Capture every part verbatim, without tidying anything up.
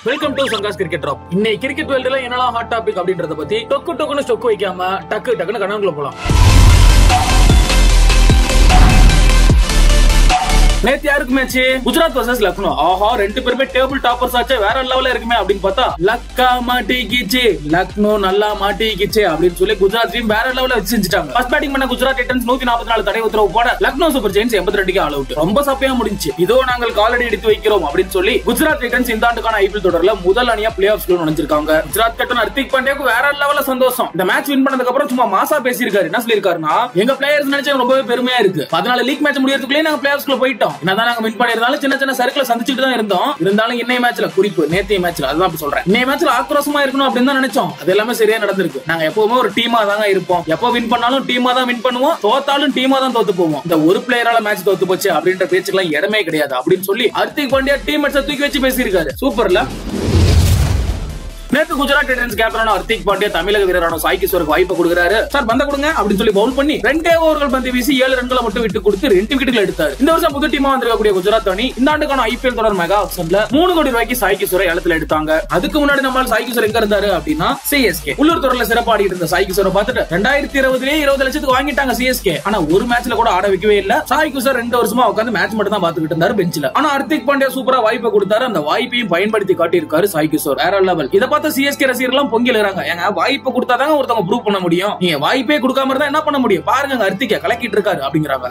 Welcome to Sangas cricket drop. இன்னைக்கு cricket வேர்ல்டுல என்னலாம் ஹாட் டாபிக் அப்படின்றத பத்தி டொக்கு டொக்குன்னு ஸ்டொக்கு வைக்காம டக்கு டக்குன்னு கணக்குல போலாம். நேத்து யாருக்கு மேட்ச்? குஜராத் வர்சஸ் லக்னோ. ஆஹா, ரெண்டு பேருமே டேபிள் டாப்பர்ஸ் ஆச்சு, வேற லெவல்ல இருக்குமே அப்படின்னு பார்த்தா லக்கா மாட்டிக்கிச்சு, லக்னோ நல்லா மாட்டிக்கிச்சு அப்படின்னு சொல்லி குஜராத் டீம் வேற லெவல்ல வச்சு செஞ்சுட்டாங்க. ஃபர்ஸ்ட் பேட்டிங் பண்ண குஜராத் டைட்டன்ஸ் நூத்தி நாற்பத்தி நாலு தடை உத்தரவு போட லக்னோ சூப்பர் ஜெயின்ஸ் எண்பத்தி ரெண்டுக்கு ஆல் அவுட். ரொம்ப சப்பையா முடிஞ்சு. இதோ நாங்கள் காலடி எடுத்து வைக்கிறோம் அப்படின்னு சொல்லி குஜராத் டைட்டன்ஸ் இந்த ஆண்டுக்கான ஐபிஎல் தொடர்ல முதல் அணியா பிளே ஆஃப்ஸ்ல நுழைஞ்சிருக்காங்க. குஜராத் கேப்டன் ஹர்திக் பாண்டியாக்கு வேற லெவல்ல சந்தோஷம். இந்த மேட்ச் வின் பண்ணதுக்கு அப்புறம் சும்மா மாசா பேசியிருக்காரு. என்ன சொல்லிருக்காருன்னா, எங்க பிளேயர்ஸ் நினைச்சா ரொம்பவே பெருமையா இருக்கு. பதினாலு லீக் மேட்ச் முடியறதுக்குள்ளே நாங்க பிளே ஆஃப்ஸ்ல போயிட்டோம். என்னதான் நாங்க வின் பண்ணிருந்தாலும் சின்ன சின்ன சர்க்கிள் சந்திச்சுட்டு தான் இருந்தோம். இருந்தாலும் இன்னைய மேட்ச்ல குறிப்பு நேத்திய மேட்ச்ல அதுதான் அப்படி சொல்றேன். இன்னைய மேட்ச்ல ஆக்ரோஷமா இருக்கணும் அப்படின்னு தான் நினைச்சோம். அது எல்லாமே சரியா நடந்திருக்கு. நாங்க எப்பவுமே ஒரு டீமா தாங்க இருப்போம். எப்போ வின் பண்ணாலும் டீமா தான் வின் பண்ணுவோம், தோத்தாலும் டீமா தான் தோத்து போவோம். இந்த ஒரு பிளேயரால மேட்ச் தோத்து போச்சு அப்படின்ற பேச்சுக்கெல்லாம் இடமே கிடையாது அப்படின்னு சொல்லி ஹர்திக் பாண்டியா டீம் மேட்சை தூக்கி வச்சு பேசியிருக்காரு. சூப்பர்ல. நேத்து குஜராத் டைட்டன்ஸ் கேப்டனான ஹர்திக் பாண்டியா தமிழக வீரரான சாய் கிஷோருக்கு வாய்ப்பு கொடுக்கிறாரு. சார் பந்த கொடுங்க அப்படின்னு சொல்லி பவுல் பண்ணி ரெண்டே ஓவர்கள் பந்து வீசி ஏழு ரன்களை மட்டும் விட்டு கொடுத்து ரெண்டு விக்கெட்டுகள் எடுத்தார். இந்த வருஷம் புது டீமா வந்திருக்கக்கூடிய குஜராத் அணி இந்த ஆண்டுக்கான ஐபிஎல் தொடர் மெகா ஆப்ஷன்ல மூணு கோடி ரூபாய்க்கு சாய் கிஷோரை ஏலத்துல எடுத்தாங்க. அதுக்கு முன்னாடி நம்மளால சாய் கிஷோர் எங்க இருந்தாரு அப்படின்னா சிஎஸ்கே உள்ளூர் தொடர்ல சிறப்பாடி இருந்த சாய் கிஷோரை பார்த்துட்டு ரெண்டாயிரத்தி இருபதுலயே இருபது லட்சத்துக்கு வாங்கிட்டாங்க சிஎஸ்கே. ஆனா ஒரு மேட்ச்ல கூட ஆட வைக்கவே இல்ல. சாய் கிஷோர் ரெண்டு வருஷமா உட்காந்து மேட்ச் மட்டும் தான் பாத்துக்கிட்டு இருந்தாரு பெஞ்சில. ஆனா ஹர்திக் பாண்டியா சூப்பரா வாய்ப்பு கொடுத்தாரு. அந்த வாய்ப்பையும் பயன்படுத்தி காட்டியிருக்காரு சாய் கிஷோர். வேற லெவல். இதை பார்த்த சிஎஸ்கே ரசிகர்கள் பொங்கிலறாங்க. ஏங்க வாய்ப்பு கொடுத்தாதாங்க ஒருத்தவங்க ப்ரூவ் பண்ண முடியும். நீங்க வாய்ப்பே கொடுக்காம இருந்தா என்ன பண்ண முடியும்? பாருங்க ஹர்திக் கலக்கிட்டு இருக்காரு அப்படிங்கறாங்க.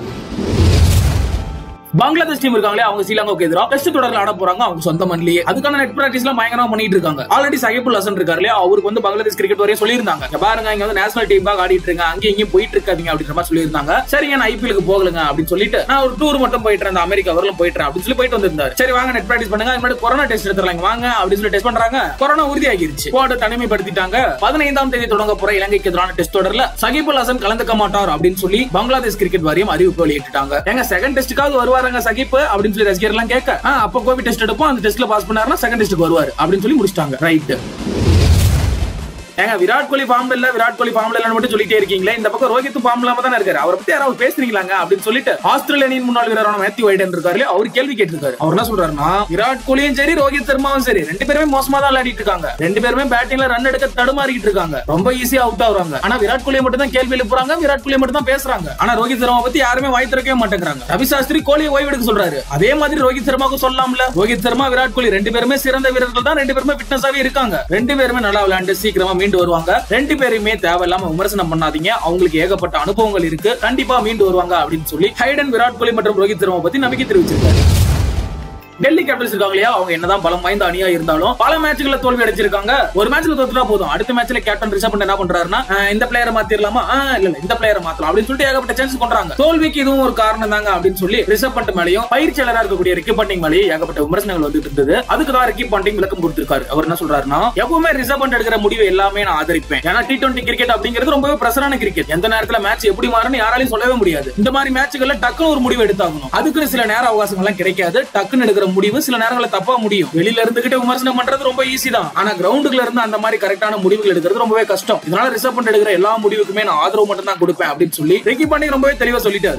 பங்களாதேஷ் டீம் இருக்காங்களே, அவங்க ஸ்ரீலங்காவுக்கு எதிராக டெஸ்ட் தொடர்ல ஆட போறாங்க அவங்க சொந்த மண்ணிலேயே. அதுக்கான நெட் பிராக்டிஸ் எல்லாம் பயங்கரமா பண்ணிட்டு இருக்காங்க. ஆல்ரெடி சகிபுல் ஹசன் இருக்காரு, அவருக்கு வந்து பங்களாதேஷ் கிரிக்கெட் வரையும் சொல்லியிருந்தாங்க, பாருங்க இங்க வந்து நேஷனல் டீமுக்காக ஆடிட்டு இருக்காங்க, அங்கேயும் இங்கேயும் போயிட்டு இருக்காதீங்க அப்படின்ற மாதிரி சொல்லியிருந்தாங்க. சரி நான் ஐபிஎலுக்கு போகலங்க அப்படின்னு சொல்லிட்டு நான் ஒரு டூர் மட்டும் போயிட்டு இருந்தேன், அமெரிக்கா வரலாம் போயிட்டு அப்படின்னு சொல்லி போயிட்டு வந்திருந்தாரு. சரி வாங்க நெட் பிராக்டிஸ் பண்ணுங்க, அது மாதிரி கொரோனா டெஸ்ட் எடுத்துறாங்க வாங்க அப்படின்னு சொல்லி டெஸ்ட் பண்றாங்க. கொரோனா உறுதியாகிருச்சு. போர்டு தனிமைப்படுத்திட்டாங்க. பதினைந்தாம் தேதி தொடங்க போற இலங்கைக்கு எதிரான டெஸ்ட் தொடர்ல சகிபுல் ஹசன் கலந்துக்க மாட்டார் அப்படின்னு சொல்லி பங்களாதேஷ் கிரிக்கெட் வாரியம் அறிவிப்பு வெளியிட்டாங்க. எங்க செகண்ட் டெஸ்டுக்காக வருவாருங்க சகிப் அப்படின்னு சொல்லி ரசிகர் எல்லாம் கேட்க, அப்ப கோவிட் டெஸ்ட் எடுப்போம், அந்த டெஸ்ட்ல பாஸ் பண்ணாருன்னா செகண்ட் டெஸ்ட்க்கு வருவாரு அப்படின்னு சொல்லி முடிச்சிட்டாங்க. ரைட். ஏங்க விராட் கோலி ஃபார்ம்ல இல்ல, விராட் கோலி ஃபார்ம்ல இல்லன்னு மட்டும் சொல்லிட்டே இருக்கீங்களே, இந்த பக்கம் ரோஹித் ஃபார்ம் இல்லாம தானே இருக்காரு, அவரை பத்தி யாராவது பேசுறீங்களாங்க அப்படின்னு சொல்லிட்டு ஆஸ்திரேலியன் முன்னாள் வீரரான மேத்யூ வைடன் இருக்காரு, அவர் கேள்வி கேட்டிருக்காரு. அவர் என்ன சொல்றாருன்னா, விராட் கோலியும் சரி ரோஹித் சர்மாவும் சரி ரெண்டு பேருமே மோசமா தான் விளையாடிட்டு இருக்காங்க. ரெண்டு பேருமே பேட்டிங்ல ரன் எடுக்க தடுமாறிட்டு இருக்காங்க. ரொம்ப ஈஸியா அவுட் ஆகுறாங்க. ஆனா விராட் கோலியை மட்டும் தான் கேள்வி எழுப்புறாங்க, விராட் கோலியை மட்டும் தான் பேசுறாங்க. ஆனா ரோஹித் சர்மா பத்தி யாருமே வாய் திறக்கவே மாட்டேங்கிறாங்க. ரவி சாஸ்திரி கோலியை ஓய்வு எடுக்க சொல்றாரு. அதே மாதிரி ரோஹித் சர்மாவுக்கு சொல்லலாம்ல. ரோஹித் சர்மா விராட் கோலி ரெண்டு பேருமே சிறந்த வீரர்கள் தான், ரெண்டு பேருமே ஃபிட்னஸாவே இருக்காங்க. ரெண்டு பேருமே நல்லா விளையாண்டு சீக்கிரமா மீண்டு வருவாங்க. ரெண்டு பேருமே தேவையில்லாம விமர்சனம் பண்ணாதீங்க, அவங்களுக்கு ஏகப்பட்ட அனுபவங்கள் இருக்கு, கண்டிப்பா மீண்டு வருவாங்க அப்படின்னு சொல்லி ஹைடன் விராட் கோலி மற்றும் ரோஹித் சர்மா பத்தி நம்பிக்கை தெரிவிச்சிருக்காரு. டெல்லி கேபிட்டல்ஸ் இருக்காங்க இல்லையா, அவங்க என்னதான் பலம் வாய்ந்த அணியா இருந்தாலும் பல மேட்ச்களை தோல்வி அடைஞ்சிருக்காங்க. ஒரு மேட்ச்ல தோத்துட்டா போதும், அடுத்த மேட்ச்ல கேப்டன் ரிஷப் பண்ட் என்ன பண்றாருன்னா, இந்த பிளேயரை மாத்திரலாமா, இல்ல இல்ல இந்த பிளேயரை மாத்தலாம் அப்படின்னு சொல்லிட்டு ஏகப்பட்ட சான்ஸ் பண்றாங்க. தோல்விக்கு இதுவும் ஒரு காரணம் தாங்க அப்படின்னு சொல்லி ரிஷப் பண்ட் மேலையும் பயிற்சியாளராக இருக்கக்கூடிய ரிக்கி பாண்டிங் மேலேயும் ஏகப்பட்ட விமர்சனங்கள் வந்துட்டு இருந்தது. அதுக்கு தான் ரிக்கி பாண்டிங் விளக்கம் கொடுத்திருக்காரு. அவர் என்ன சொல்றாருன்னா, எப்பவுமே ரிஷப் பண்ட் எடுக்கிற முடிவு எல்லாமே நான் ஆதரிப்பேன். ஏன்னா டி டுவெண்டி கிரிக்கெட் அப்படிங்கிறது ரொம்பவே பிரஷரான கிரிக்கெட். எந்த நேரத்துல மேட்ச் எப்படி மாறும்னு யாராலையும் சொல்லவே முடியாது. இந்த மாதிரி மேட்ச்கள்ல டக்குன்னு ஒரு முடிவு எடுத்தாகணும். அதுக்கு சில நேர அவகாசங்கள் எல்லாம் கிடைக்காது. டக்குன்னு எடுக்கிற முடிவு சில நேரங்கள் தப்பா முடியும். வெளியில இருந்துகிட்டு விமர்சனம் பண்றது ரொம்ப ஈஸி தான். ஆனா கிரவுண்டுக்குள்ள இருந்து அந்த மாதிரி கரெக்டான முடிவுகள் எடுக்கிறது ரொம்பவே கஷ்டம். இதனால ரிஷப் பண்ட் எடுக்கிற எல்லா முடிவுக்குமே நான் ஆதரவு மட்டும் தான் கொடுப்பேன் அப்படின்னு சொல்லி ரிக்கி பாண்டிங் ரொம்பவே தெளிவா சொல்லிட்டாரு.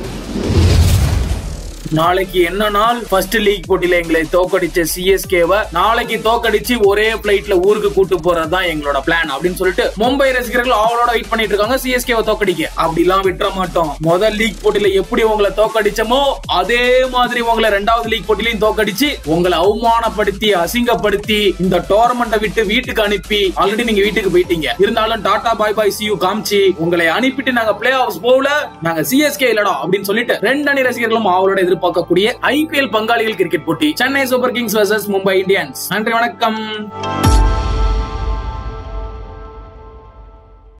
நாளைக்கு என்ன நாள்? ஃபர்ஸ்ட் லீக் போட்டியில எங்களை தோக்கடிச்ச சிஎஸ்கேவை நாளைக்கு தோக்கடிச்சு ஒரே பிளைட்ல ஊருக்கு கூட்டு போறதுதான் எங்களோட பிளான் அப்படின்னு சொல்லிட்டு மும்பை ரசிகர்கள் அவளோட வெயிட் பண்ணிட்டு இருக்காங்க சிஎஸ்கேவை தோக்கடிக்க. அப்படிலாம் விட்டுற மாட்டோம். முதல் லீக் போட்டியில எப்படி உங்களை தோக்கடிச்சோமோ அதே மாதிரி உங்களை ரெண்டாவது லீக் போட்டியிலையும் தோக்கடிச்சு உங்களை அவமானப்படுத்தி அசிங்கப்படுத்தி இந்த டோர்னமெண்ட்டை விட்டு வீட்டுக்கு அனுப்பி, ஆல்ரெடி நீங்க வீட்டுக்கு போயிட்டீங்க, இருந்தாலும் tata bye bye see you காமிச்சு உங்களை அனுப்பிட்டு நாங்க பிளே ஆஃப்ஸ் போகல, நாங்க சிஎஸ்கே இல்லடா அப்படின்னு சொல்லிட்டு ரெண்டு அணி ரசிகர்களும் அவளோட பார்க்கக்கூடிய ஐபிஎல் பங்காளிகள் கிரிக்கெட் போட்டி Chennai super kings versus Mumbai Indians. நன்றி, வணக்கம்.